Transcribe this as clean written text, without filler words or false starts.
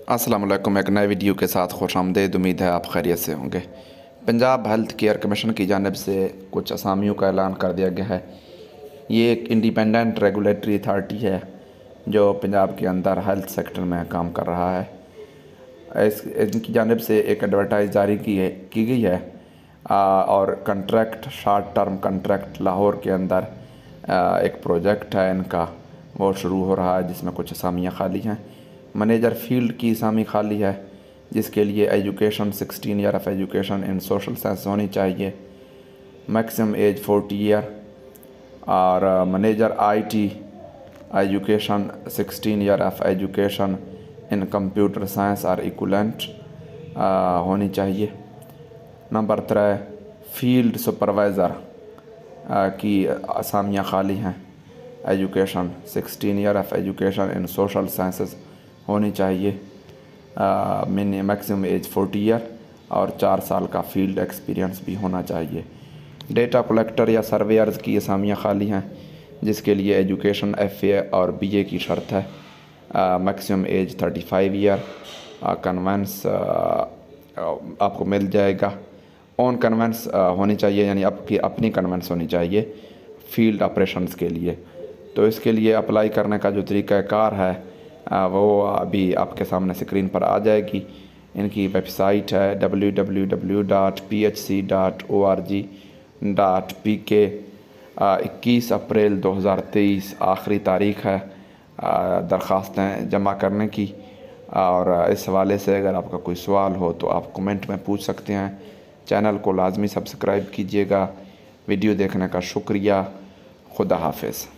अस्सलाम वालेकुम। एक नए वीडियो के साथ खुश आमदीद। उम्मीद है आप खैरियत से होंगे। पंजाब हेल्थ केयर कमीशन की जानिब से कुछ असामियों का ऐलान कर दिया गया है। ये एक इंडिपेंडेंट रेगुलेटरी अथॉरिटी है जो पंजाब के अंदर हेल्थ सेक्टर में काम कर रहा है। इनकी जानिब से एक एडवर्टाइज जारी की गई है और contract short term contract Lahore के अंदर एक प्रोजेक्ट है इनका, वो शुरू हो रहा है जिसमें कुछ असामियाँ खाली हैं। मैनेजर फील्ड की असामी खाली है जिसके लिए education 16 year of education in social science होनी चाहिए, मैक्सिमम एज 40 ईयर। और manager IT education 16 year of education in computer science और इक्विवेलेंट होनी चाहिए। नंबर 3 फील्ड सुपरवाइज़र की असामियाँ खाली हैं। Education 16 year of education in social sciences होनी चाहिए, मैक्सिमम एज 40 ईयर और 4 साल का फील्ड एक्सपीरियंस भी होना चाहिए। डेटा कलेक्टर या सर्वेयर्स की असामियाँ खाली हैं जिसके लिए एजुकेशन FA और BA की शर्त है, मैक्सिमम एज 35 ईयर। कन्वेंस आपको मिल जाएगा। ऑन कन्वेंस होनी चाहिए, यानी आपकी अपनी कन्वेंस होनी चाहिए फील्ड ऑपरेशंस के लिए। तो इसके लिए अप्लाई करने का जो तरीक़ाकार है वो अभी आपके सामने स्क्रीन पर आ जाएगी। इनकी वेबसाइट है www.phc.org.pk। 21 अप्रैल 2023 आखिरी तारीख़ है दरख्वास्तें जमा करने की। और इस हवाले से अगर आपका कोई सवाल हो तो आप कमेंट में पूछ सकते हैं। चैनल को लाजमी सब्सक्राइब कीजिएगा। वीडियो देखने का शुक्रिया। खुदा हाफिज़।